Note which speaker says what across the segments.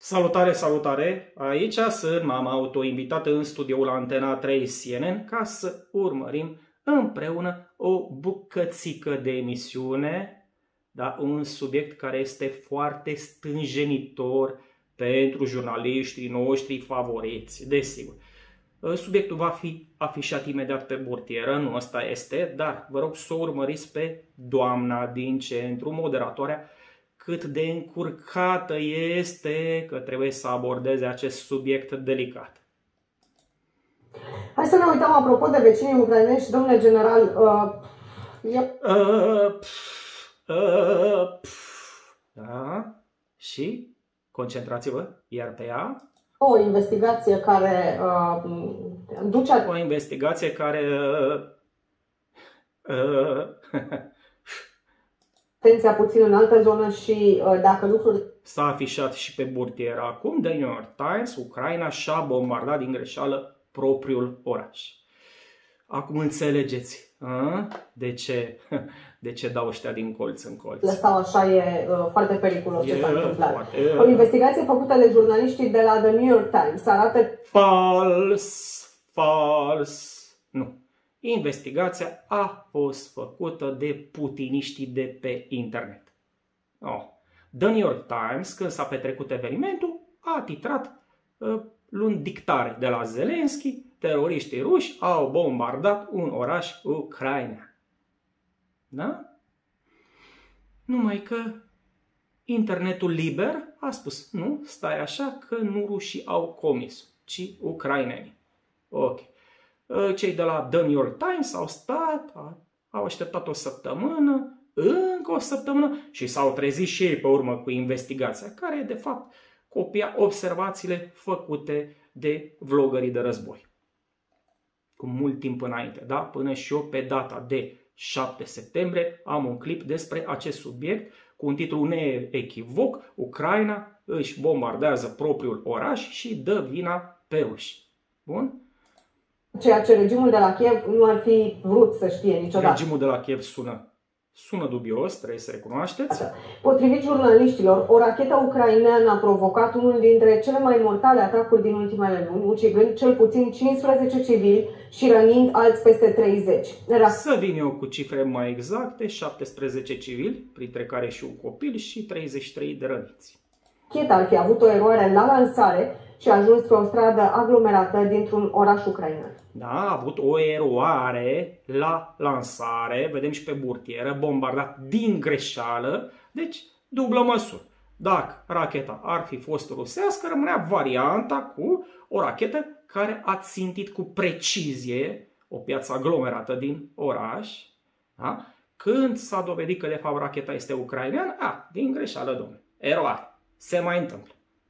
Speaker 1: Salutare, salutare! Aici sunt m-am autoinvitat în studioul Antena 3 CNN ca să urmărim împreună o bucățică de emisiune, da? Un subiect care este foarte stânjenitor pentru jurnaliștii noștri favoriți, desigur. Subiectul va fi afișat imediat pe burtieră, nu ăsta este, dar vă rog să o urmăriți pe doamna din centru, moderatoarea, cât de încurcată este că trebuie să abordeze acest subiect delicat.
Speaker 2: Hai să ne uităm apropo de vecinii ucrainești, domnule general.
Speaker 1: Da? Și? Concentrați-vă, iar pe ea.
Speaker 2: O investigație care duce...
Speaker 1: O investigație care...
Speaker 2: atenția puțin în altă zonă și dacă lucruri...
Speaker 1: S-a afișat și pe burtieră acum, The New York Times, Ucraina și-a bombardat din greșeală propriul oraș. Acum înțelegeți de ce dau ăștia din colț în colț.
Speaker 2: Sau așa e foarte periculos ce s-a întâmplat. O investigație făcută de jurnaliștii de la The New York Times arată...
Speaker 1: Fals. Nu. Investigația a fost făcută de putiniștii de pe internet. The New York Times, când s-a petrecut evenimentul, a titrat luând dictare de la Zelensky: teroriștii ruși au bombardat un oraș ucrainean. Da? Numai că internetul liber a spus: nu, stai așa, că nu rușii au comis, ci ucrainenii. Ok. Cei de la The New York Times au stat, au așteptat o săptămână, încă o săptămână și s-au trezit și ei pe urmă cu investigația, care de fapt copia observațiile făcute de vlogării de război. Cu mult timp înainte, da? Până și eu pe data de 7 septembrie am un clip despre acest subiect cu un titlu neechivoc: Ucraina își bombardează propriul oraș și dă vina pe ruși. Bun?
Speaker 2: Ceea ce regimul de la Kiev nu ar fi vrut să știe niciodată.
Speaker 1: Regimul de la Kiev sună dubios, trebuie să recunoașteți.
Speaker 2: Potrivit jurnaliștilor, o rachetă ucraineană a provocat unul dintre cele mai mortale atacuri din ultimele luni, ucigând cel puțin 15 civili și rănind alți peste 30.
Speaker 1: Să vin eu cu cifre mai exacte: 17 civili, printre care și un copil, și 33 de răniți.
Speaker 2: Racheta ar fi avut o eroare la lansare și a ajuns pe o stradă aglomerată dintr-un oraș ucrainean.
Speaker 1: Da, a avut o eroare la lansare, vedem și pe burtieră, bombardat din greșeală, deci dublă măsură. Dacă racheta ar fi fost rusească, rămânea varianta cu o rachetă care a țintit cu precizie o piață aglomerată din oraș. Da? Când s-a dovedit că de fapt racheta este ucraineană, din greșeală, domnule, eroare. Se mai întâmplă.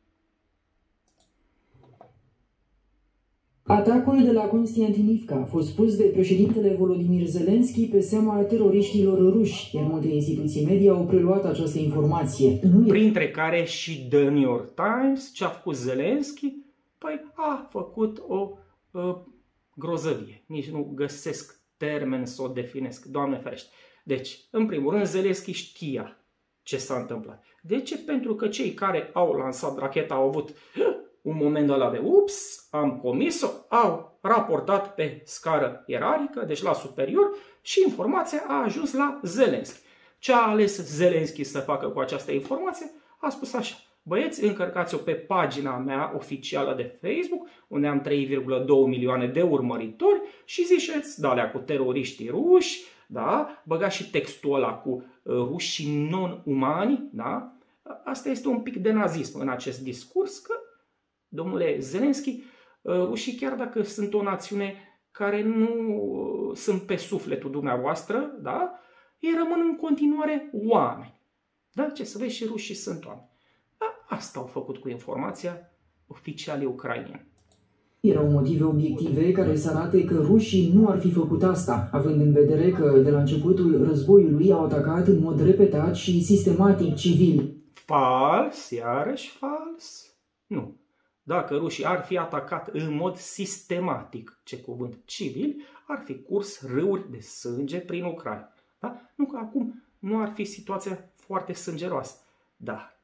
Speaker 3: Atacul de la Constantinivka a fost pus de președintele Volodymyr Zelensky pe seama teroriștilor ruși, iar multe instituții media au preluat această informație.
Speaker 1: Printre care și The New York Times. Ce a făcut Zelensky? Păi a făcut o grozăvie. Nici nu găsesc termen să o definesc, Doamne ferește. Deci, în primul rând, Zelensky știa ce s-a întâmplat. De ce? Pentru că cei care au lansat racheta au avut un moment ăla de ups, am comis-o, au raportat pe scară ierarhică, deci la superior, și informația a ajuns la Zelensky. Ce a ales Zelensky să facă cu această informație? A spus așa: băieți, încărcați-o pe pagina mea oficială de Facebook, unde am 3,2 milioane de urmăritori, și ziceți de-alea cu teroriștii ruși, da? Băgați și textul ăla cu rușii non-umani, da? Asta este un pic de nazism în acest discurs, că, domnule Zelensky, rușii, chiar dacă sunt o națiune care nu sunt pe sufletul dumneavoastră, da? Ei rămân în continuare oameni. Da? Ce să vezi, și rușii sunt oameni. Asta au făcut cu informația oficialii ucraineni.
Speaker 3: Erau motive obiective care să arate că rușii nu ar fi făcut asta, având în vedere că de la începutul războiului au atacat în mod repetat și sistematic civili.
Speaker 1: Fals, iarăși fals. Nu. Dacă rușii ar fi atacat în mod sistematic, ce cuvânt, civili, ar fi curs râuri de sânge prin Ucraina. Da? Nu că acum nu ar fi situația foarte sângeroasă. Dar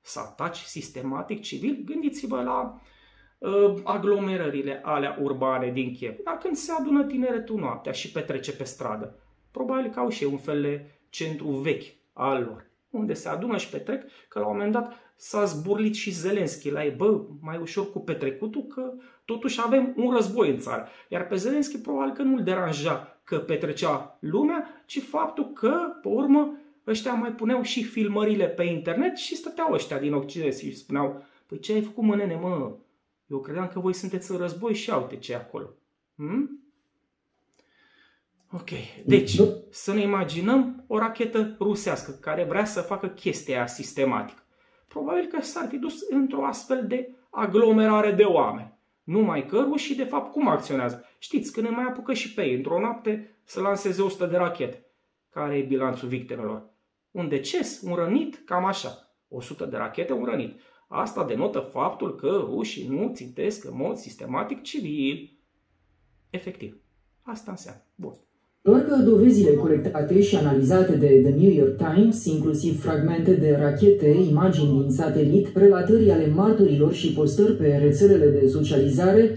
Speaker 1: să ataci sistematic civil, gândiți-vă la aglomerările alea urbane din Kiev. Dar când se adună tineretul noaptea și petrece pe stradă, probabil că au și un fel de centru vechi al lor, unde se adună și petrec, că la un moment dat s-a zburlit și Zelenski la ei, bă, mai ușor cu petrecutul, că totuși avem un război în țară. Iar pe Zelenski probabil că nu-l deranja că petrecea lumea, ci faptul că, pe urmă, ăștia mai puneau și filmările pe internet și stăteau ăștia din Occident și spuneau, păi ce ai făcut, mă, nene, mă? Eu credeam că voi sunteți în război și uite ce acolo. Ok, deci să ne imaginăm o rachetă rusească care vrea să facă chestia aia sistematic. Probabil că s-ar fi dus într-o astfel de aglomerare de oameni. Numai că rușii de fapt cum acționează? Știți, când ne mai apucă și pe ei într-o noapte să lanseze 100 de rachete. Care e bilanțul victimelor? Un deces, un rănit, cam așa. 100 de rachete, un rănit. Asta denotă faptul că rușii nu țintesc în mod sistematic civil. Efectiv. Asta înseamnă. Bun.
Speaker 3: Doar că dovezile colectate și analizate de The New York Times, inclusiv fragmente de rachete, imagini din satelit, relatări ale martorilor și postări pe rețelele de socializare,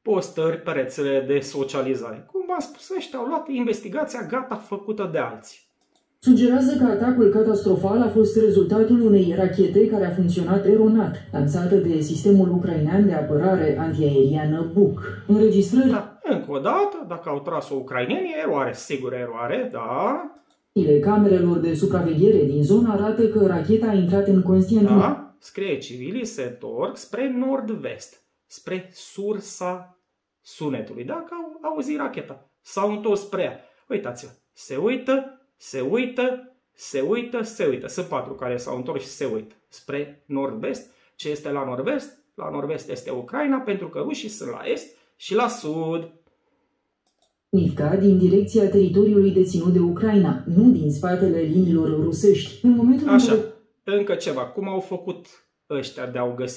Speaker 1: Cum v-am spus, ăștia au luat investigația gata făcută de alții.
Speaker 3: sugerează că atacul catastrofal a fost rezultatul unei rachete care a funcționat eronat, lansată de sistemul ucrainean de apărare antiaeriană Buk. Înregistrări...
Speaker 1: Da, încă o dată, dacă au tras-o ucrainenii, eroare, sigur eroare, da.
Speaker 3: Camerelor de supraveghere din zonă arată că racheta a intrat în Constantinopol.
Speaker 1: Da, scrie civilii se întorc spre nord-vest, spre sursa sunetului. Dacă au auzit racheta, s-au întors spre ea. Uitați-vă, se uită. Sunt 4 care s-au întors și se uită spre nord-vest. Ce este la nord-vest? La nord-vest este Ucraina, pentru că rușii sunt la est și la sud.
Speaker 3: Nivka din direcția teritoriului deținut de Ucraina, nu din spatele liniilor rusești. În momentul
Speaker 1: Așa, încă ceva. Cum au făcut ăștia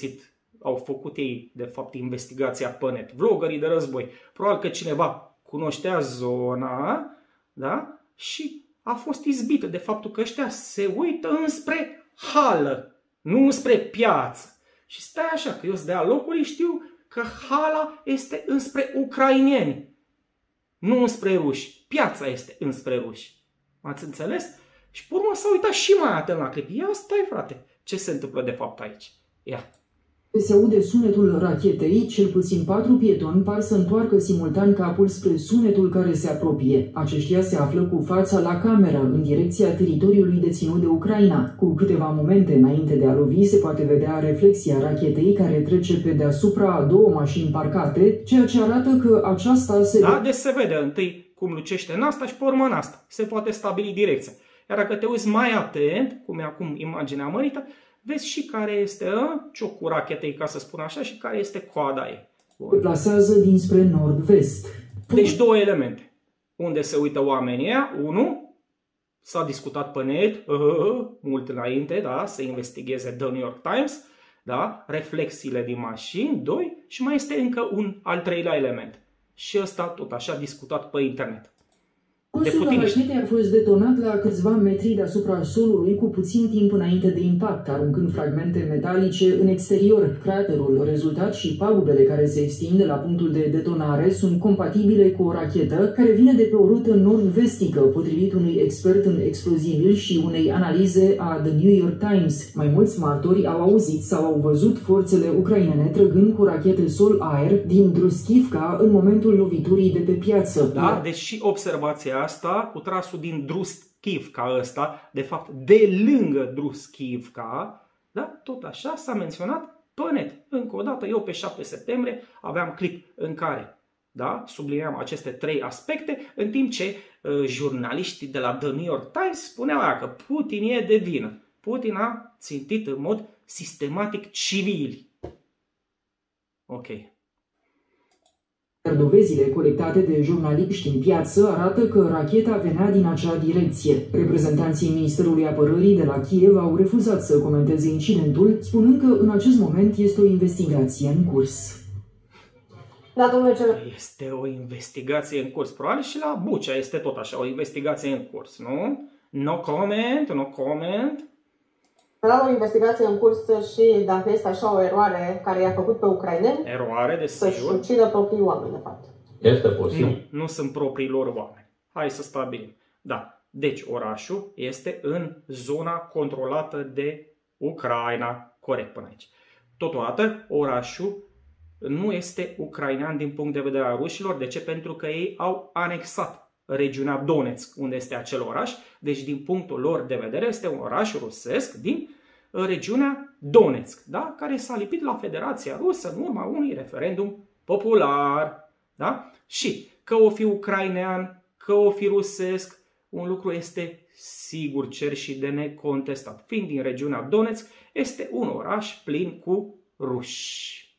Speaker 1: au făcut ei, de fapt, investigația pe net. Vlogării de război. Probabil că cineva cunoștea zona, da? Și a fost izbită de faptul că ăștia se uită înspre hală, nu înspre piață. Și stai așa, că eu sunt de a locului, știu că hala este înspre ucraineni, nu înspre ruși. Piața este înspre ruși. M-ați înțeles? Și pe urmă s-a uitat și mai atent la clip. Ia stai, frate, ce se întâmplă de fapt aici? Ia.
Speaker 3: Se aude sunetul rachetei, cel puțin 4 pietoni par să întoarcă simultan capul spre sunetul care se apropie. Aceștia se află cu fața la cameră, în direcția teritoriului deținut de Ucraina. Cu câteva momente înainte de a lovi, se poate vedea reflexia rachetei care trece pe deasupra a 2 mașini parcate, ceea ce arată că aceasta se...
Speaker 1: Da, deci se vede întâi cum lucește în asta și pe urmă în asta. Se poate stabili direcția. Iar dacă te uiți mai atent, cum e acum imaginea mărită, vezi și care este ciocul rachetei, ca să spun așa, și care este coada ei.
Speaker 3: Se plasează dinspre nord-vest.
Speaker 1: Deci 2 elemente. Unde se uită oamenii ăia, 1, s-a discutat pe net, mult înainte, da, să investigheze The New York Times, da, reflexiile din mașini, 2, și mai este încă un al 3-lea element. Și ăsta tot așa discutat pe internet.
Speaker 3: Costul rachetei a fost detonat la câțiva metri deasupra solului cu puțin timp înainte de impact, aruncând fragmente metalice în exterior. Craterul rezultat și pagubele care se extind de la punctul de detonare sunt compatibile cu o rachetă care vine de pe o rută nord-vestică, potrivit unui expert în explozibil și unei analize a The New York Times. Mai mulți martori au auzit sau au văzut forțele ucrainene trăgând cu rachete sol-aer din Druskivka în momentul loviturii de pe piață.
Speaker 1: Da, deci și observația asta cu trasul din Druskivka ăsta, de fapt de lângă Druskivka, da? Tot așa s-a menționat pe net. Încă o dată, eu pe 7 septembrie aveam clip în care, da, subliniam aceste 3 aspecte, în timp ce jurnaliștii de la The New York Times spuneau că Putin e de vină. Putin a țintit în mod sistematic civili. Ok.
Speaker 3: Dovezile colectate de jurnaliști în piață arată că racheta venea din acea direcție. Reprezentanții Ministerului Apărării de la Kiev au refuzat să comenteze incidentul, spunând că în acest moment este o investigație în curs.
Speaker 2: Da, domnule
Speaker 1: Este o investigație în curs. Probabil și la Bucea este tot așa, o investigație în curs, nu? No comment, no comment.
Speaker 2: Era o investigație în curs și dacă este așa o eroare care i-a făcut pe ucraineni,
Speaker 1: eroare, desigur,
Speaker 2: să-și ucidă proprii oameni, de fapt.
Speaker 4: Este posibil.
Speaker 1: Nu sunt proprii lor oameni. Hai să stabilim. Da. Deci orașul este în zona controlată de Ucraina. Corect până aici. Totodată, orașul nu este ucrainean din punct de vedere al rușilor. De ce? Pentru că ei au anexat regiunea Donetsk, unde este acel oraș. Deci, din punctul lor de vedere, este un oraș rusesc din regiunea Donetsk, da? Care s-a lipit la Federația Rusă în urma unui referendum popular. Da? Și că o fi ucrainean, că o fi rusesc, un lucru este sigur, cer și de necontestat. Fiind din regiunea Donetsk, este un oraș plin cu ruși.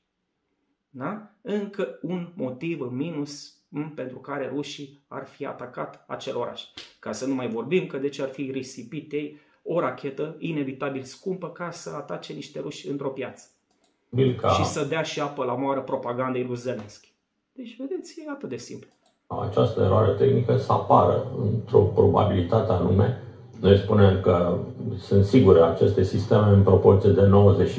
Speaker 1: Da? Încă un motiv în minus pentru care rușii ar fi atacat acel oraș. Ca să nu mai vorbim că de ce ar fi risipit ei o rachetă inevitabil scumpă ca să atace niște ruși într-o piață. Și să dea și apă la moară propagandei lui Zelenski. Deci, vedeți, e atât de simplu.
Speaker 4: Această eroare tehnică să apară într-o probabilitate anume. Noi spunem că sunt sigure aceste sisteme în proporție de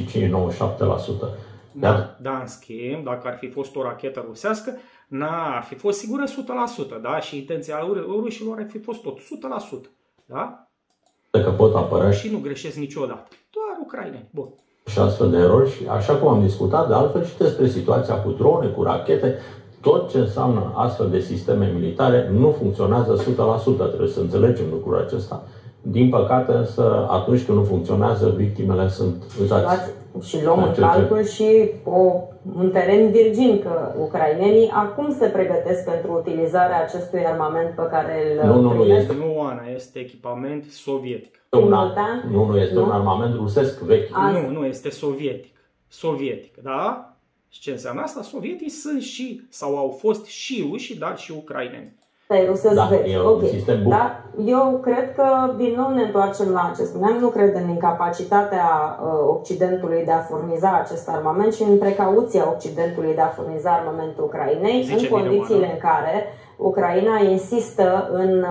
Speaker 4: 95-97%.
Speaker 1: Da, în schimb, dacă ar fi fost o rachetă rusească, ar fi fost sigură 100%, da? Și intenția rușilor ar fi fost tot 100%, da?
Speaker 4: Că pot apărea
Speaker 1: și nu greșesc niciodată, doar ucraineni. Bun.
Speaker 4: Și astfel de erori, și așa cum am discutat, de altfel și despre situația cu drone, cu rachete, tot ce înseamnă astfel de sisteme militare nu funcționează 100%, trebuie să înțelegem lucrul acesta. Din păcate, însă, atunci când nu funcționează, victimele sunt uzați.
Speaker 2: Și luăm în calcul și un teren virgin, că ucrainenii acum se pregătesc pentru utilizarea acestui armament pe care îl primesc.
Speaker 1: Nu, Ana, este echipament sovietic.
Speaker 4: Nu este un armament rusesc vechi.
Speaker 1: Nu este sovietic, da? Și ce înseamnă asta? Sovietii sunt și, sau au fost și ruși, dar și ucraineni.
Speaker 2: Dar e rusesc vechi.
Speaker 4: E un sistem bun.
Speaker 2: Dar eu cred că din nou ne întoarcem la ce spuneam. Nu cred în incapacitatea Occidentului de a furniza acest armament și în precauția Occidentului de a furniza armamentul Ucrainei, în condițiile în care Ucraina insistă în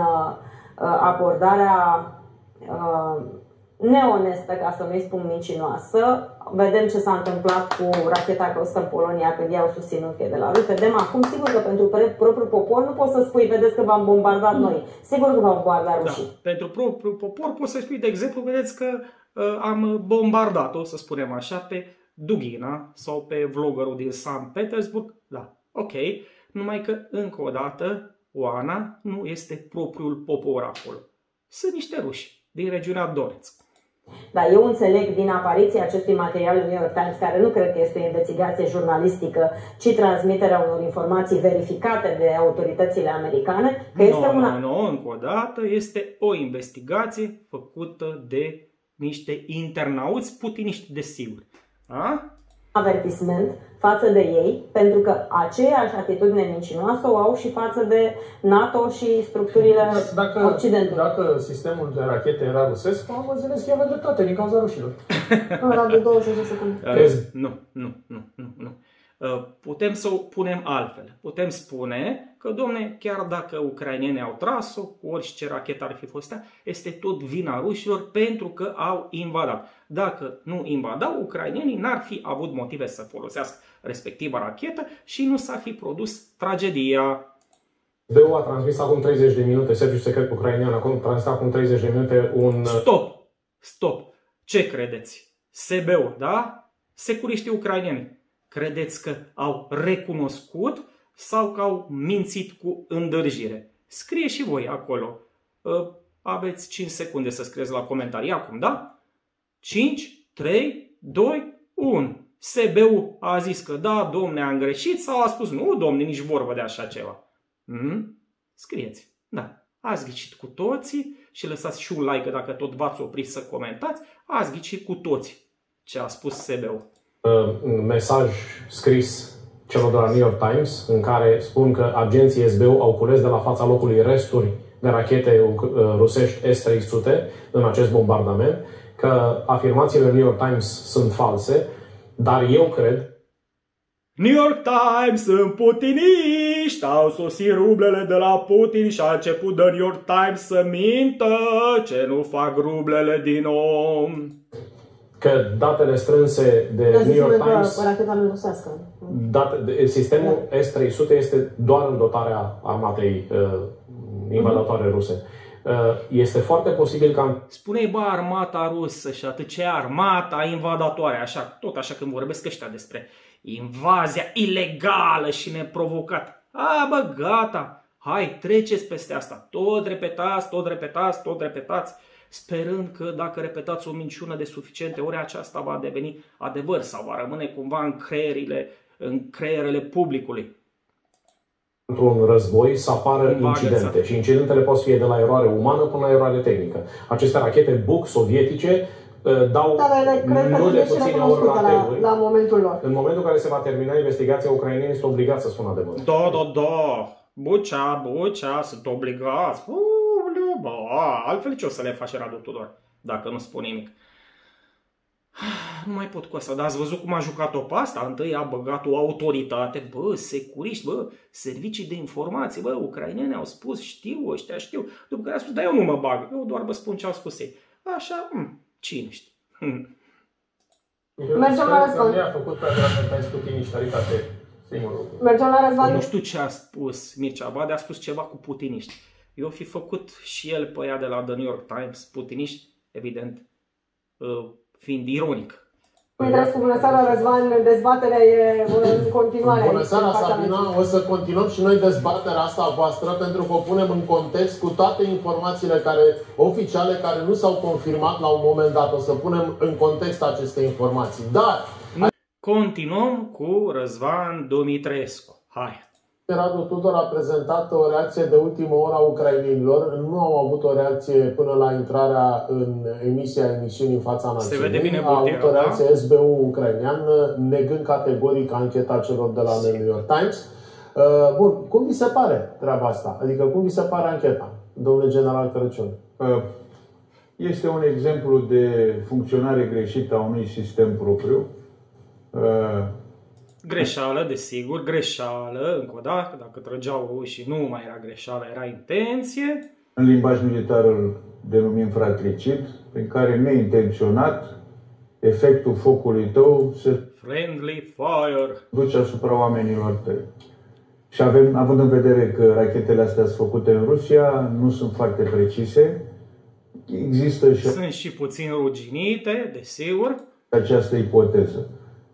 Speaker 2: abordarea neonestă, ca să nu-i spun mincinoasă. Vedem ce s-a întâmplat cu racheta Costă în Polonia când i-au susținut că e de la ruși. Vedem acum, sigur că pentru propriul popor nu poți să spui, vedeți că v-am bombardat noi. Sigur că v-am bombardat rușii.
Speaker 1: Da. Pentru propriul popor poți să spui, de exemplu, vedeți că am bombardat-o, să spunem așa, pe Dugina sau pe vloggerul din Sankt Petersburg. Da, ok. Numai că, încă o dată, Oana nu este propriul popor acolo. Sunt niște ruși din regiunea Donetsk.
Speaker 2: Dar eu înțeleg din apariția acestui material în New York Times, care nu cred că este o investigație jurnalistică, ci transmiterea unor informații verificate de autoritățile americane, că este una...
Speaker 1: Nu, încă o dată, este o investigație făcută de niște internauți putiniști, desigur. Da?
Speaker 2: Avertisment față de ei, pentru că aceeași atitudine mincinoasă o au și față de NATO și structurile Occidentului.
Speaker 5: Dacă sistemul de rachete era rusesc, am înțeles că avea dreptate din cauza rușilor.
Speaker 2: Ăla de 20 de secunde.
Speaker 1: Nu. Putem să o punem altfel. Putem spune că, domne, chiar dacă ucrainenii au tras-o, cu orice rachetă ar fi fost, este tot vina rușilor pentru că au invadat. Dacă nu invadau, ucrainenii n-ar fi avut motive să folosească respectiva rachetă și nu s-ar fi produs tragedia.
Speaker 5: SBU a transmis acum 30 de minute, serviciul secret ucrainean a transmis acum 30 de minute un...
Speaker 1: Stop! Ce credeți? SBU, da? Securiștii ucraineni. Credeți că au recunoscut sau că au mințit cu îndârjire? Scrie și voi acolo. Aveți 5 secunde să scrieți la comentarii acum, da? 5, 3, 2, 1. SBU a zis că da, domne, am greșit sau a spus nu, domne, nici vorbă de așa ceva. Scrieți. Da. Ați ghicit cu toții și lăsați și un like dacă tot v-ați oprit să comentați. Ați ghicit cu toții ce a spus SBU.
Speaker 5: Un mesaj scris celor de la New York Times în care spun că agenții SBU au cules de la fața locului resturi de rachete rusești S-300 în acest bombardament, că afirmațiile New York Times sunt false, dar eu cred...
Speaker 1: New York Times sunt putiniști, au sosit rublele de la Putin și a început de New York Times să mintă ce nu fac rublele din om.
Speaker 5: Că datele strânse de New York Times...
Speaker 2: racheta nu rusească.
Speaker 5: Sistemul S-300 este doar în dotarea armatei invadatoare ruse. Este foarte posibil ca...
Speaker 1: Spune-i, bă, armata rusă și atât ce armata invadatoare, așa, tot așa când vorbesc ăștia despre invazia ilegală și neprovocată. Bă, gata, hai, treceți peste asta. Tot repetați, tot repetați, tot repetați, sperând că dacă repetați o minciună de suficiente ori, aceasta va deveni adevăr sau va rămâne cumva în creierele publicului.
Speaker 5: Într-un război să apară incidente și incidentele pot fi de la eroare umană până la eroare tehnică. Aceste rachete Buk sovietice dau nu de puține ori rateuri.
Speaker 2: La momentul lor.
Speaker 5: În momentul în care se va termina investigația, ucrainenii sunt obligați să spună adevărul.
Speaker 1: Da. Bucea, sunt obligați. Altfel ce o să le faci, Radu Tudor, dacă nu spun nimic? Nu mai pot cu asta, dar ați văzut cum a jucat-o pe asta? Întâi a băgat o autoritate, bă, securiști, bă, servicii de informații, bă, ucraineni au spus, ăștia știu. După care a spus, dar eu nu mă bag, eu doar vă spun ce au spus ei. Așa, cine știe?
Speaker 2: Mergem la război.
Speaker 4: Nu a făcut pe putiniști, adică singurul.
Speaker 2: Mergem la război.
Speaker 1: Nu știu ce a spus Mircea Badea, a spus ceva cu putiniști. Eu fi făcut și el pe ea de la The New York Times, putiniști, evident, fiind ironic.
Speaker 2: Bună seara, Răzvan, dezbaterea e în continuare.
Speaker 4: Bună seara, Sabina, o să continuăm și noi dezbaterea asta voastră pentru că o punem în context cu toate informațiile oficiale care nu s-au confirmat la un moment dat. O să punem în context aceste informații. Dar
Speaker 1: continuăm cu Răzvan Dumitrescu. Hai!
Speaker 4: Radu Tudor a prezentat o reacție de ultimă oră a ucrainenilor. Nu au avut o reacție până la intrarea în emisiunii în fața națiunii.
Speaker 1: Se vede bine
Speaker 4: a avut o reacție
Speaker 1: da?
Speaker 4: SBU ucrainean, negând categoric ancheta celor de la New York Times. Bun, cum vi se pare treaba asta? Adică cum vi se pare ancheta, domnule general Crăciun?
Speaker 6: Este un exemplu de funcționare greșită a unui sistem propriu.
Speaker 1: Greșeală, desigur, greșeală, încă o dată, dacă trăgeau rușii nu mai era greșeală, era intenție.
Speaker 6: În limbaj militar îl denumim fratricid, prin care neintenționat efectul focului tău se
Speaker 1: friendly fire
Speaker 6: duce asupra oamenilor tăi. Și având în vedere că rachetele astea sunt făcute în Rusia, nu sunt foarte precise, există și...
Speaker 1: Sunt și puțin ruginite, desigur.
Speaker 6: Această ipoteză.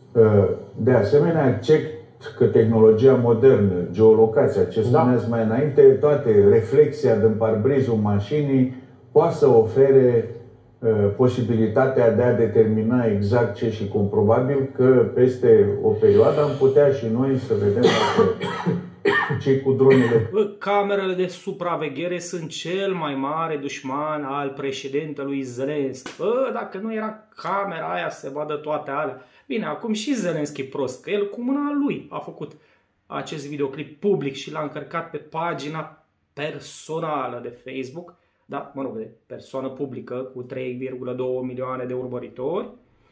Speaker 6: De asemenea, accept că tehnologia modernă, geolocația, ce spuneați mai înainte, toate reflexia din parbrizul mașinii poate să ofere posibilitatea de a determina exact ce și cum. Probabil că peste o perioadă am putea și noi să vedem dacă cei cu dronele.
Speaker 1: Camerele de supraveghere sunt cel mai mare dușman al președintelui Zelenski. Dacă nu era camera aia să se vadă toate alea. Bine, acum și Zelenski prost, că el cu mâna lui a făcut acest videoclip public și l-a încărcat pe pagina personală de Facebook. Da, mă rog, de persoană publică cu 3,2 milioane de urmăritori.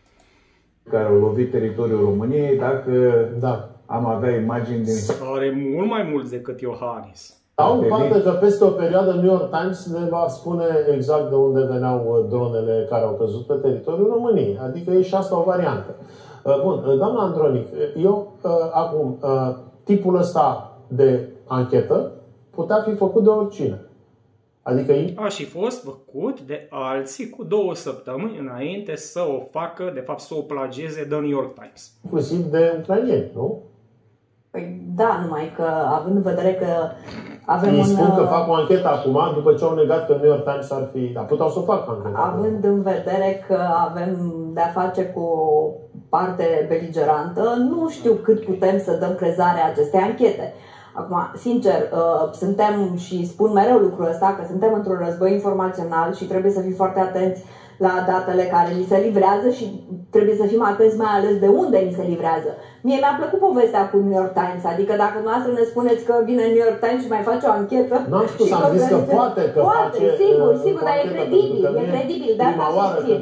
Speaker 6: Care au lovit teritoriul României, dacă am avea imagini din...
Speaker 1: Are mult mai mulți decât Iohannis.
Speaker 4: Au parte că peste o perioadă New York Times ne va spune exact de unde veneau dronele care au căzut pe teritoriul României. Adică e și asta o variantă. Bun, doamna Andronic, eu acum, tipul ăsta de anchetă putea fi făcut de oricine. Adică
Speaker 1: a și fost făcut de alții cu 2 săptămâni înainte să o facă, de fapt să o plagieze The New York Times.
Speaker 4: Inclusiv de ucrainieni, nu?
Speaker 2: Păi da, numai că având în vedere că avem
Speaker 4: îi spun că fac o anchetă acum, după ce au negat că New York Times ar fi... Dar puteau să o facă anchetă.
Speaker 2: Având în vedere că avem de-a face cu o parte beligerantă, nu știu cât putem să dăm crezare acestei anchete. Acum, sincer, suntem și spun mereu lucrul ăsta, că suntem într-un război informațional și trebuie să fim foarte atenți la datele care ni se livrează și trebuie să fim atenți mai ales de unde ni se livrează. Mie mi-a plăcut povestea cu New York Times, adică dacă noastră ne spuneți că vine New York Times și mai face o anchetă...
Speaker 4: N-am spus, am zis că poate face...
Speaker 2: Sigur, dar e credibil, de asta susțin.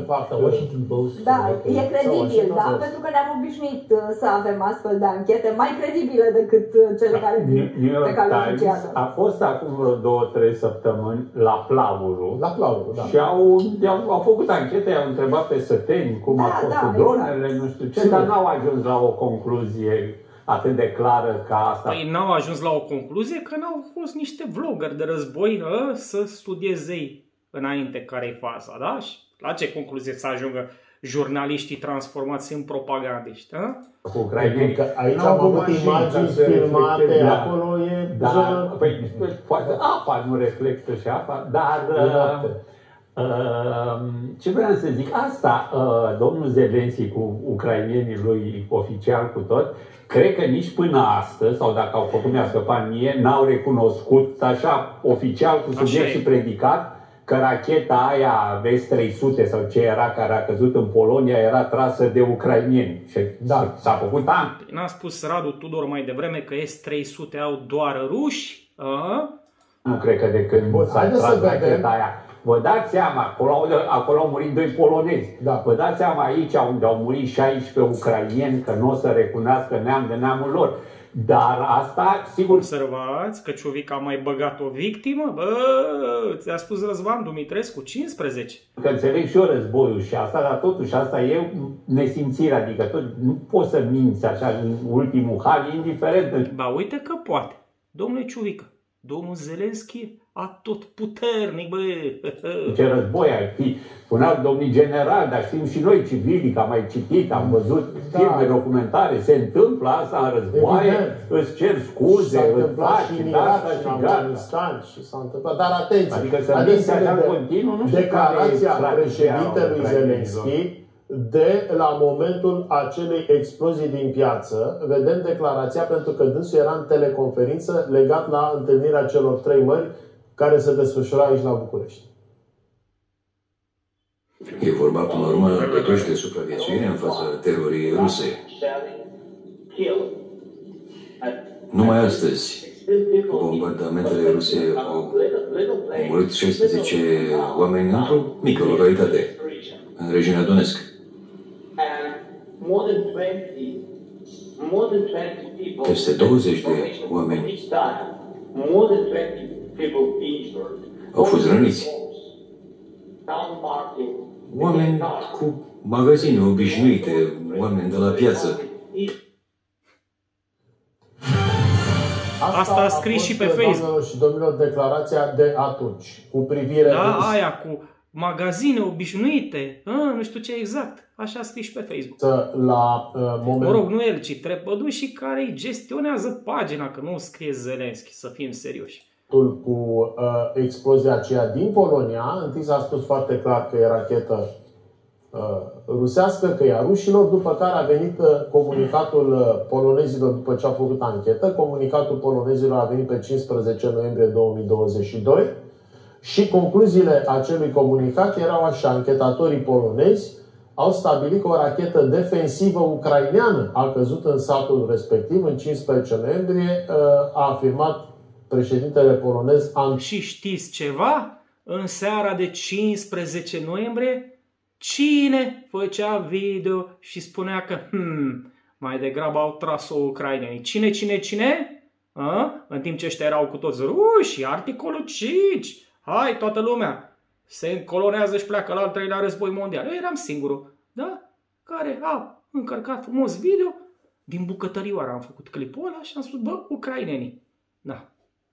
Speaker 2: Da, e credibil, da, pentru că ne-am obișnuit să avem astfel de anchete mai credibile decât cele care vin pe cale oficială.
Speaker 7: A fost acum vreo 2-3 săptămâni la Plavuru.
Speaker 4: La Plavuru, da.
Speaker 7: Și au făcut
Speaker 4: anchete, i-au întrebat pe săteni cum a fost cu dronele, exact. Nu știu ce, dar n-au ajuns la o concluzie atât de clară ca asta.
Speaker 1: Păi n-au ajuns la o concluzie că n-au fost niște vloggeri de război să studieze ei înainte care-i faza, da? Și la ce concluzie să ajungă jurnaliștii transformați în propagandiști, da?
Speaker 7: Cu ucrainenii. Aici am avut imagini filmate, acolo e...
Speaker 4: Da, păi, poate apa nu reflectă și apa, dar... ce vreau să zic? Asta, domnul Zelenski cu ucrainienii lui oficial cu tot, cred că nici până astăzi, sau dacă au făcut, mi-a scăpat mie, n-au recunoscut așa oficial cu subiect și predicat că racheta aia S-300 sau ce era care a căzut în Polonia era trasă de ucrainieni. Și da, s-a făcut an.
Speaker 1: N-a spus Radu Tudor mai devreme că S-300 au doar ruși?
Speaker 4: Nu cred că de când s-a tras racheta aia. Vă dați seama, acolo au murit 2 polonezi. Da. Vă dați seama aici unde au murit 16 ucrainieni că nu o să recunoască neam de neamul lor. Dar asta, sigur...
Speaker 1: Observați că Ciuvica a mai băgat o victimă? Bă, ți-a spus Răzvan Dumitrescu, 15.
Speaker 4: Că înțeleg și eu războiul și asta, dar totuși asta e nesimțire, adică tot, nu poți să minți așa în ultimul hal, indiferent.
Speaker 1: Ba uite că poate. Domnule Ciuvică, domnul Zelenski tot puternic, bă.
Speaker 4: Ce război ar fi? Spuneau domnii general, dar știm și noi civilii, că am mai citit, am văzut filme documentare, se întâmplă asta în războaie, îți cer scuze,
Speaker 7: îți faci și în Irak și în Afganistan și s-a întâmplat, dar atenție,
Speaker 4: adică să minți așa în continuu, nu știu
Speaker 7: declarația președintelui Zelenski de la momentul acelei explozii din piață, vedem declarația pentru că dânsul era în teleconferință legat la întâlnirea celor 3 mări care se desfășura aici la București.
Speaker 8: E vorba, până la urmă, totuși de supraviețuire în fața terorii ruse. Numai astăzi, bombardamentele ruse au omorât 16 oameni într-o mică localitate, în regiunea Donetsk. Peste 20 de oameni au fost răniți. Oameni cu magazine obișnuite, oameni de la piață.
Speaker 1: Asta a scris și pe Facebook.
Speaker 7: Doamnelor și domnilor, declarația de atunci, cu privire...
Speaker 1: Da, aia cu magazine obișnuite, nu știu ce exact. Așa a scris și pe Facebook.
Speaker 7: La moment...
Speaker 1: Mă rog, nu el, ci Trepădușii care îi gestionează pagina, că nu scrie Zelenski, să fim serioși.
Speaker 7: Cu explozia aceea din Polonia, întâi s-a spus foarte clar că e rachetă rusească, că e a rușilor, după care a venit comunicatul polonezilor după ce au făcut anchetă. Comunicatul polonezilor a venit pe 15 noiembrie 2022 și concluziile acelui comunicat erau așa: anchetatorii polonezi au stabilit că o rachetă defensivă ucraineană a căzut în satul respectiv în 15 noiembrie, a afirmat președintele polonez.
Speaker 1: Și știți ceva? În seara de 15 noiembrie, cine făcea video și spunea că mai degrabă au tras-o ucrainenii? Cine? În timp ce ăștia erau cu toți ruși, articolul 5, hai toată lumea, se încolonează și pleacă la al 3-lea război mondial. Eu eram singurul, da? Care a încărcat frumos video, din bucătărioară am făcut clipul ăla și am spus, bă, ucrainenii. Da.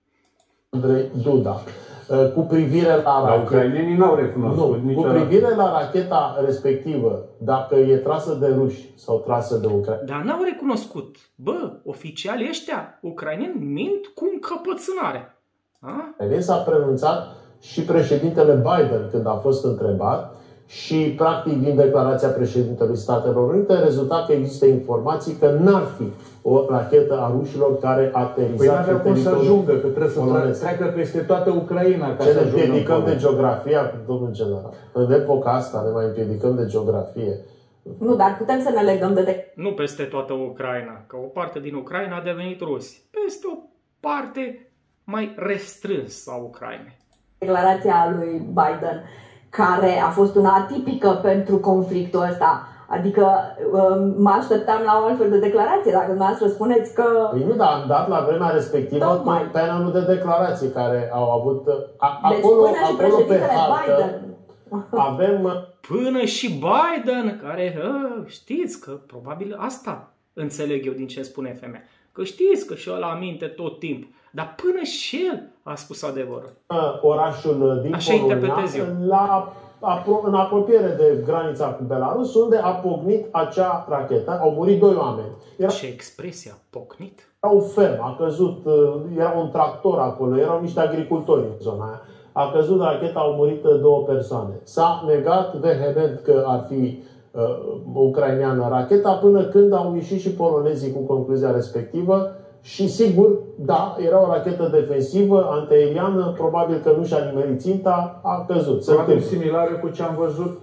Speaker 7: Andrei Duda. Cu privire la
Speaker 4: ucrainenii n-au recunoscut
Speaker 7: niciodată. Cu privire la racheta respectivă, dacă e trasă de ruși sau trasă de ucraineni.
Speaker 1: Dar n-au recunoscut. Bă, oficialii ăștia ucraineni mint cu încăpățânare.
Speaker 7: S-a pronunțat și președintele Biden când a fost întrebat și practic din declarația președintelui Statelor Unite rezulta că există informații că n-ar fi o rachetă a rușilor care aterizat
Speaker 6: pe teritoriul să ajungă, că trebuie să treacă peste toată Ucraina ca să
Speaker 7: ne împiedicăm de geografia, domnul general. În epoca asta ne mai împiedicăm de geografie.
Speaker 2: Nu, dar putem să ne legăm de...
Speaker 1: Nu peste toată Ucraina, că o parte din Ucraina a devenit rusi. Peste o parte mai restrânsă a Ucrainei.
Speaker 2: Declarația lui Biden, care a fost una atipică pentru conflictul ăsta. Adică mă așteptam la o altfel de declarație, dacă dumneavoastră spuneți că...
Speaker 7: Păi nu, dar am dat la vremea respectivă panelul de declarații care au avut... Acolo,
Speaker 2: deci până și președintele
Speaker 7: Biden. Avem...
Speaker 1: până și Biden, care știți că probabil asta înțeleg eu din ce spune femeia, că știți că și ăla aminte tot timpul, dar până și el a spus adevărul.
Speaker 7: Orașul din Polonia, în apropiere de granița cu Belarus, unde a pocnit acea rachetă, au murit 2 oameni.
Speaker 1: Ce expresia, pocnit?
Speaker 7: Era o fermă, a căzut, era un tractor acolo, erau niște agricultori în zona aia. A căzut racheta, au murit 2 persoane. S-a negat vehement că ar fi ucraineană racheta, până când au ieșit și polonezii cu concluzia respectivă. Și sigur, da, era o rachetă defensivă, antiaeriană, probabil că nu și-a nimerit ținta, a căzut.
Speaker 6: Probabil similară cu ce am văzut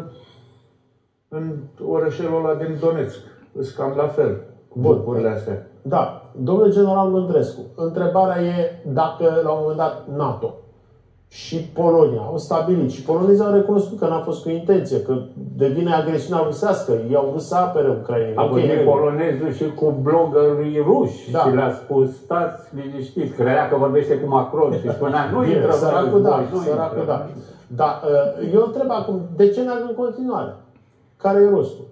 Speaker 6: în orășelul ăla din Donetsk. Sunt cam la fel cu bucurile astea.
Speaker 7: Da, domnule general Mândrescu, întrebarea e dacă la un moment dat NATO și Polonia au stabilit și polonezii au recunoscut că n-a fost cu intenție, că devine agresiunea rusească, ei au vrut să apere Ucraina.
Speaker 6: A vorbit polonezul și cu bloggerii ruși și le-a spus, stați liniștiți, credea că vorbește cu Macron și spunea, nu intră,
Speaker 7: săracul da. Dar eu întreb acum, de ce neagă în continuare? Care e rostul?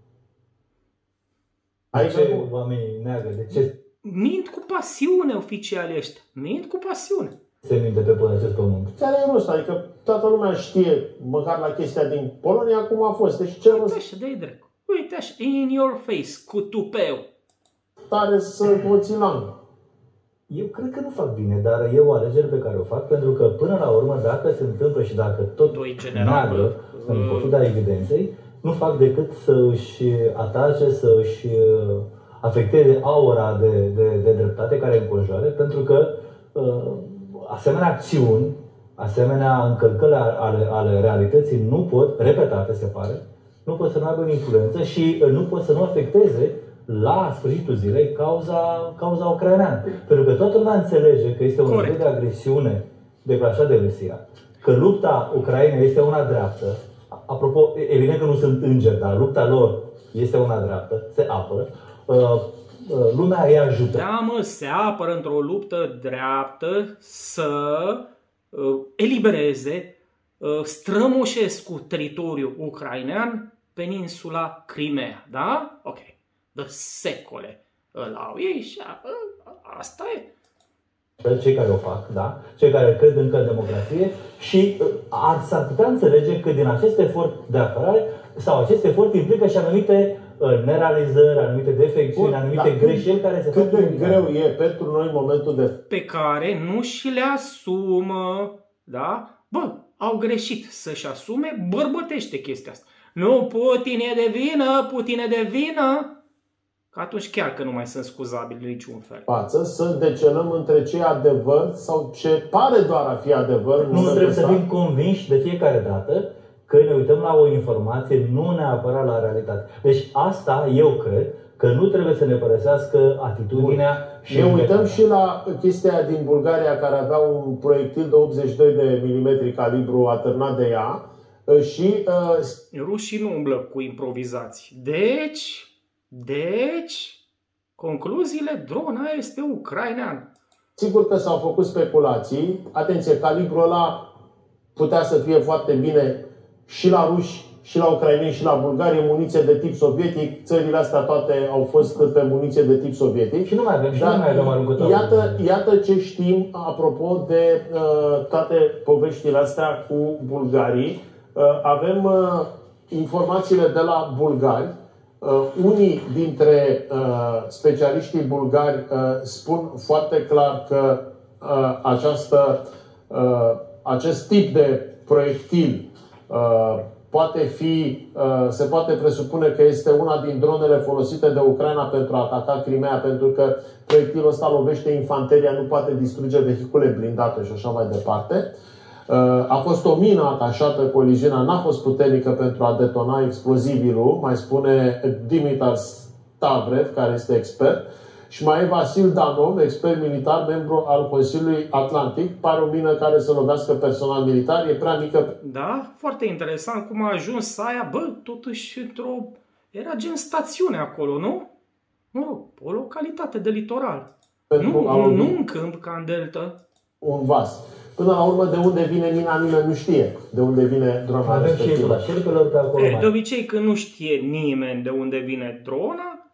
Speaker 9: De ce oamenii neagă? De ce?
Speaker 1: Mint cu pasiune oficialii ăștia. Mint cu pasiune.
Speaker 9: Se minte pe acest pământ.
Speaker 7: Care e rost? Adică toată lumea știe, măcar la chestia din Polonia, cum a fost. Deci ce rost?
Speaker 1: Uite așa, dă-i drept. Uite așa, in your face, cu tupeu.
Speaker 7: Tare să o țină.
Speaker 9: Eu cred că nu fac bine, dar e o alegere pe care o fac, pentru că până la urmă, dacă se întâmplă și dacă tot neagă, în pofida evidenței, nu fac decât să își atace, să își afecteze aura de dreptate care înconjoară, pentru că asemenea acțiuni, asemenea încălcări ale realității nu pot, repetate se pare, nu pot să nu aibă influență și nu pot să nu afecteze la sfârșitul zilei cauza ucraineană. Pentru că toată lumea înțelege că este un nivel de agresiune declanșat de Rusia, că lupta Ucrainei este una dreaptă. Apropo, evident că nu sunt îngeri, dar lupta lor este una dreaptă, se apără. Lumea îi ajută.
Speaker 1: Da, mă, se apără într-o luptă dreaptă să elibereze, strămoșesc cu teritoriul ucrainean peninsula Crimea, da? Ok. De secole îl au ei și asta e.
Speaker 9: Cei care o fac, da? Cei care cred încă în democrație și s-ar putea înțelege că din acest efort de apărare sau acest efort implică și anumite nerealizări, anumite defecțiuni, anumite greșeli care se fac.
Speaker 7: Cât de greu e pentru noi momentul de...
Speaker 1: Pe care nu și le asumă, da? Bă, au greșit să-și asume, bărbătește chestia asta. Nu, Putin e de vină, Putin e de vină. Că atunci chiar că nu mai sunt scuzabili de niciun fel.
Speaker 7: Să decelăm între ce e adevăr sau ce pare doar a fi adevăr.
Speaker 9: Nu trebuie să fim convinși de fiecare dată că ne uităm la o informație, nu neapărat la realitate. Deci asta eu cred că nu trebuie să ne părăsească atitudinea. Și
Speaker 7: ne uităm și la chestia din Bulgaria care avea un proiectil de 82 de mm calibru atârnat de ea și...
Speaker 1: Rușii nu umblă cu improvizații. Deci, concluziile, drona este ucrainean.
Speaker 7: Sigur că s-au făcut speculații. Atenție, calibrul ăla putea să fie foarte bine și la ruși, și la ucraineni, și la bulgari, muniție de tip sovietic. Țările astea toate au fost pe muniție de tip sovietic.
Speaker 9: Și nu mai avem aruncători.
Speaker 7: Iată ce știm apropo de toate poveștile astea cu bulgarii. Avem informațiile de la bulgari. Unii dintre specialiștii bulgari spun foarte clar că acest tip de proiectil se poate presupune că este una din dronele folosite de Ucraina pentru a ataca Crimea, pentru că proiectilul ăsta lovește infanteria, nu poate distruge vehicule blindate și așa mai departe. A fost o mină atașată, coliziunea n-a fost puternică pentru a detona explozibilul, mai spune Dimitar Stavrev, care este expert, și mai e Vasil Danov, expert militar, membru al Consiliului Atlantic. Pare o mină care să lovească personal militar, e prea mică.
Speaker 1: Da, foarte interesant cum a ajuns aia, bă, totuși era gen stațiune acolo, nu? O localitate de litoral. Nu un câmp ca în delta.
Speaker 7: Un vas. Până la urmă, de unde vine mina, nimeni nu știe de unde vine drona respectivă.
Speaker 1: De obicei, când nu știe nimeni de unde vine drona,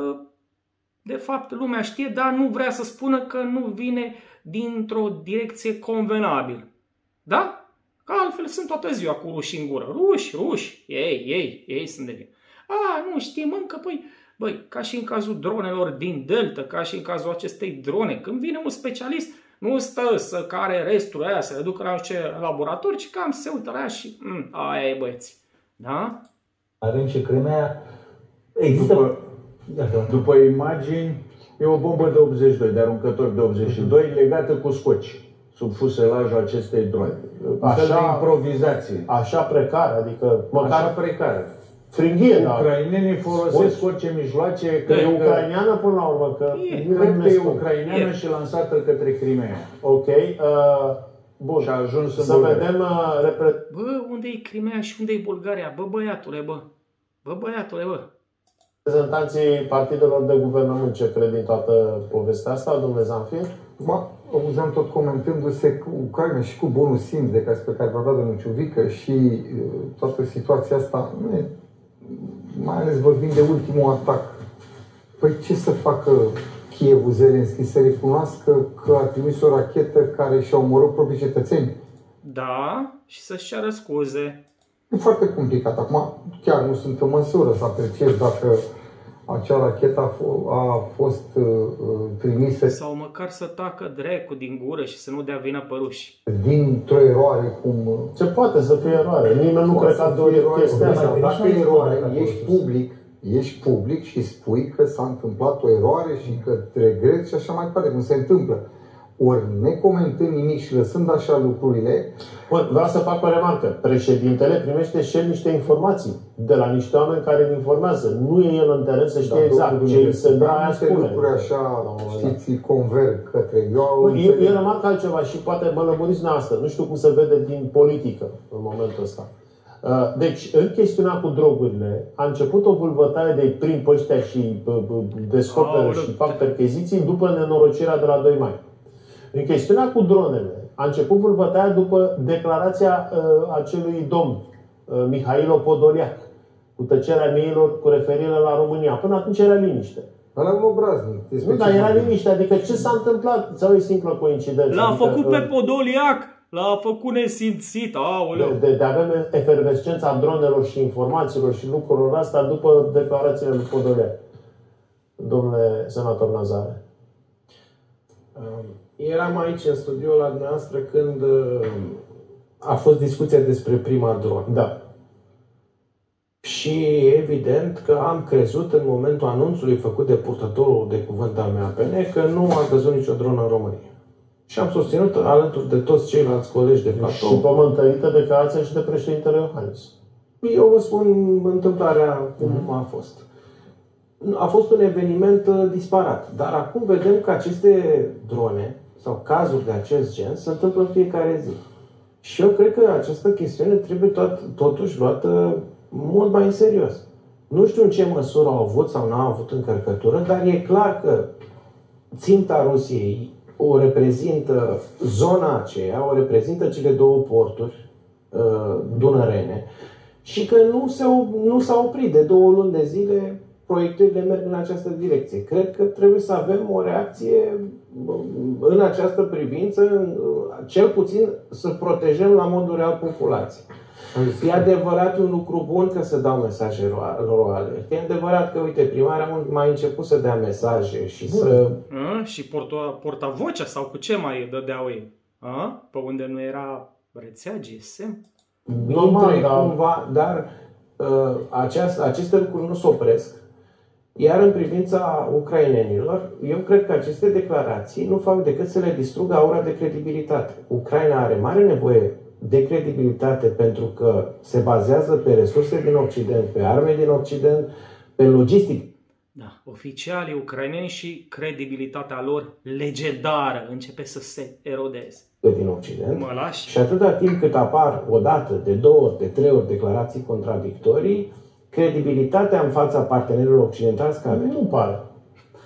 Speaker 1: de fapt lumea știe, dar nu vrea să spună că nu vine dintr-o direcție convenabilă. Da? Că altfel sunt toată ziua cu ruși în gură. Ruși, ei sunt de vină. Nu știm încă, băi, ca și în cazul dronelor din Delta, ca și în cazul acestei drone, când vine un specialist, nu stă să care resturile aia, să le ducă la ce laborator, ci cam se uită la ea și aia e, băieți. Da?
Speaker 9: Avem și Crimea. Există...
Speaker 6: După imagini, e o bombă de 82, de aruncători de 82, legată cu scoci, sub fuselajul acestei drone. Așa improvizație.
Speaker 7: Așa precară, adică măcar
Speaker 6: așa precară.
Speaker 7: Fringhie, da.
Speaker 6: Ucrainenii folosesc orice mijloace.
Speaker 7: Că e ucraineană până la urmă, că
Speaker 6: cred că e ucraineană și lansată către Crimea.
Speaker 7: Ok. Bun.
Speaker 6: Și a ajuns
Speaker 7: să vedem
Speaker 1: unde e Crimea și unde e Bulgaria? Bă, băiatule, bă.
Speaker 7: Reprezentanții partidelor de guvernământ, ce cred din toată povestea asta, domnule Zanfir?
Speaker 10: Auzeam tot comentându-se cu Ucraina și cu bonul simț pe care vorbea domnul Ciuvică și toată situația asta, mai ales vorbind de ultimul atac. Păi ce să facă Kievul, Zelenski, să recunoască că a trimis o rachetă care și-a omorât proprii cetățeni?
Speaker 1: Da, și să-și ceară scuze.
Speaker 10: E foarte complicat. Acum chiar nu sunt în măsură să apreciez dacă acea rachetă a fost trimisă
Speaker 1: sau măcar să tacă dracu din gură și să nu dea vina pe ruși.
Speaker 10: Dintr-o eroare, cum...
Speaker 7: Ce poate să fie eroare? Nimeni nu cred că a dorit chestia asta.
Speaker 10: Dacă e eroare, ești public și spui că s-a întâmplat o eroare și că regret și așa mai departe, cum se întâmplă. Ori necomentând nimic și lăsând așa lucrurile...
Speaker 7: Bun, vreau să fac o remarcă. Președintele primește și el niște informații de la niște oameni care îl informează. Nu e el în teren să știe exact ce îi se dă, aia spune.
Speaker 10: Lucruri așa, știți, converg către...
Speaker 7: Eu remarc altceva și poate mă lămuriți dumneavoastră. Nu știu cum se vede din politică în momentul ăsta. Deci, în chestiunea cu drogurile, a început o vâlvătaie de prin pe ăștia și descoperă și fac percheziții după nenorocirea de la 2 mai. În chestiunea cu dronele, a început vâlvătaia după declarația acelui domn, Mihailo Podoliac, cu tăcerea miilor, cu referire la România. Până atunci era liniște.
Speaker 10: Ăla e obraznic.
Speaker 7: Nu, dar era liniște. Adică ce s-a întâmplat? Sau e simplă coincidență?
Speaker 1: L-a făcut pe Podoliac! L-a făcut nesimțit, aoleu!
Speaker 7: De avem efervescența dronelor și informațiilor și lucrurilor astea după declarațiile lui Podoliac. Domnule senator Nazare.
Speaker 5: Eram aici în studioul la dumneavoastră când a fost discuția despre prima dronă.
Speaker 7: Da.
Speaker 5: Și evident că am crezut în momentul anunțului făcut de purtătorul de cuvânt al MAPN că nu a căzut nicio dronă în România. Și am susținut alături de toți ceilalți colegi de platou.
Speaker 7: Și pământărită declarația și de președintele Iohannis.
Speaker 5: Eu vă spun întâmplarea cum a fost. A fost un eveniment disparat. Dar acum vedem că aceste drone sau cazuri de acest gen se întâmplă în fiecare zi. Și eu cred că această chestiune trebuie totuși luată mult mai în serios. Nu știu în ce măsură au avut sau nu au avut încărcătură, dar e clar că ținta Rusiei o reprezintă zona aceea, o reprezintă cele 2 porturi dunărene și că nu s-a oprit de 2 luni de zile. Proiecturile merg în această direcție. Cred că trebuie să avem o reacție în această privință, cel puțin să protejăm la modul real populația. E adevărat un lucru bun că se dau mesaje roale. E adevărat că, uite, primarii mai început să dea mesaje și să...
Speaker 1: Și portavocea sau cu ce mai dădeau ei? Pe unde nu era rețea GSM?
Speaker 5: Normal, cumva, dar aceste lucruri nu se opresc. Iar în privința ucrainenilor, eu cred că aceste declarații nu fac decât să le distrugă aura de credibilitate. Ucraina are mare nevoie de credibilitate pentru că se bazează pe resurse din Occident, pe arme din Occident, pe logistică.
Speaker 1: Da, oficialii ucraineni și credibilitatea lor legendară începe să se erodeze.
Speaker 5: Din Occident.
Speaker 1: Mă lași?
Speaker 5: Și atâta timp cât apar o dată, de 2 ori, de 3 ori declarații contradictorii, credibilitatea în fața partenerilor occidentali scade.
Speaker 7: Nu pare.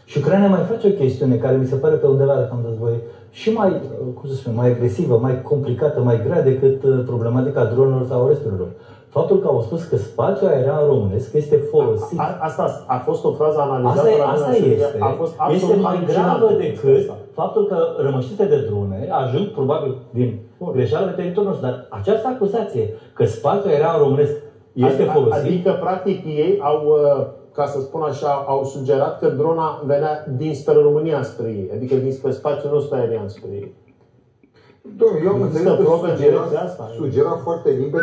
Speaker 9: Și Ucraina mai face o chestiune care mi se pare pe undeva, dacă îmi dați voie, și mai, cum să spun, mai agresivă, mai complicată, mai grea decât problematica dronelor sau resturilor. Faptul că au spus că spațiul aerian românesc este folosit.
Speaker 7: Asta a fost o frază analizată.
Speaker 9: Asta este mai gravă decât faptul că rămășițe de drone ajung probabil din greșeală pe teritoriul nostru. Dar această acuzație că spațiul aerian românesc este folosit.
Speaker 7: Adică, practic, ei au, ca să spun așa, au sugerat că drona venea dinspre România spre ei. Adică dinspre spațiul nostru aerian spre ei.
Speaker 10: Dom'le, eu am înțeles că sugera foarte liber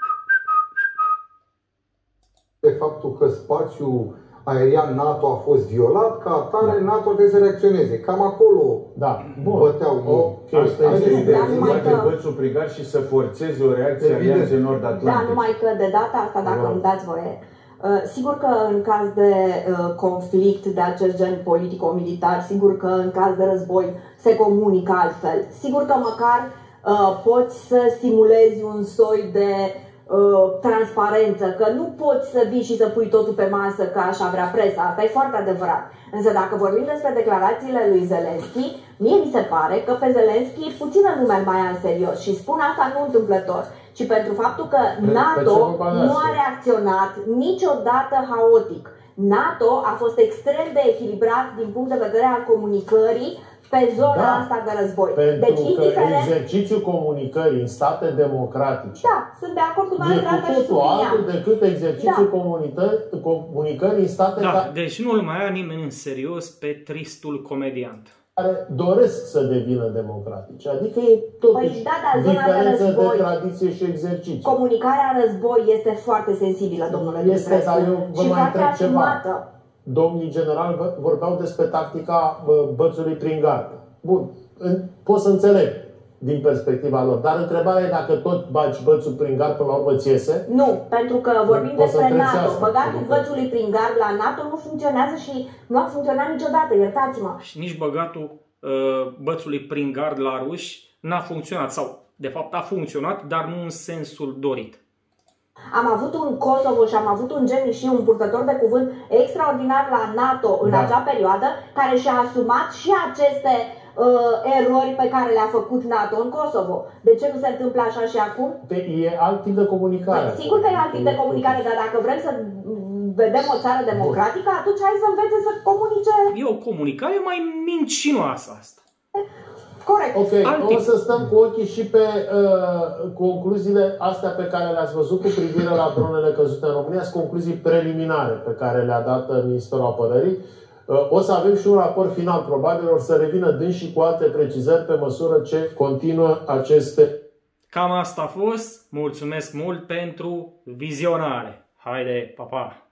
Speaker 10: de faptul că spațiul aerian NATO a fost violat, ca atare NATO trebuie să reacționeze. Cam acolo băteau.
Speaker 6: Asta este ideea, să bate bățul prigar și să forțeze o reacție Alianței Nord-Atlantice.
Speaker 2: Da, numai că de data asta, dacă îmi dați voie, sigur că în caz de conflict de acest gen politico-militar, sigur că în caz de război se comunică altfel. Sigur că măcar poți să simulezi un soi de transparență, că nu poți să vii și să pui totul pe masă, că așa vrea presa, asta e foarte adevărat. Însă dacă vorbim despre declarațiile lui Zelenski, mie mi se pare că pe Zelenski puțină lume îl mai ia în serios și spun asta nu întâmplător, ci pentru faptul că NATO nu a reacționat niciodată haotic. NATO a fost extrem de echilibrat din punct de vedere al comunicării pe zona asta de război.
Speaker 7: Pentru că exercițiul comunicării în state democratice
Speaker 2: sunt de acord cu dumneavoastră și
Speaker 7: altul decât exercițiul comunicării în state
Speaker 1: deci nu-l mai ia nimeni în serios pe tristul comediant
Speaker 7: care doresc să devină democratice. Adică e totuși diferență de tradiție și exercițiu.
Speaker 2: Comunicarea în război este foarte sensibilă, domnule Dumitrescu,
Speaker 7: și foarte asumată. Domnii generali vorbeau despre tactica bățului prin gardă. Bun, pot să înțeleg din perspectiva lor, dar întrebarea e dacă tot bagi bățul prin gard până la urmă ți iese?
Speaker 2: Nu, pentru că vorbim despre NATO. Băgatul bățului prin gard la NATO nu funcționează și nu a funcționat niciodată, iertați-mă.
Speaker 1: Și nici băgatul bățului prin gard la ruși n-a funcționat, sau de fapt a funcționat, dar nu în sensul dorit.
Speaker 2: Am avut un Kosovo și am avut un Geni și un purtător de cuvânt extraordinar la NATO în acea perioadă, care și-a asumat și aceste erori pe care le-a făcut NATO în Kosovo. De ce nu se întâmplă așa și acum?
Speaker 7: E alt tip de comunicare.
Speaker 2: Sigur că e alt tip de comunicare, dar dacă vrem să vedem o țară democratică, atunci hai să învețe să comunice.
Speaker 1: E o comunicare mai mincinoasă asta.
Speaker 2: Corect.
Speaker 7: Ok, o să stăm cu ochii și pe concluziile astea pe care le-ați văzut cu privire la dronele căzute în România. Sunt concluzii preliminare pe care le-a dat Ministerul Apărării. O să avem și un raport final, probabil o să revină dânsii cu alte precizări pe măsură ce continuă aceste...
Speaker 1: Cam asta a fost. Mulțumesc mult pentru vizionare. Haide, pa, pa!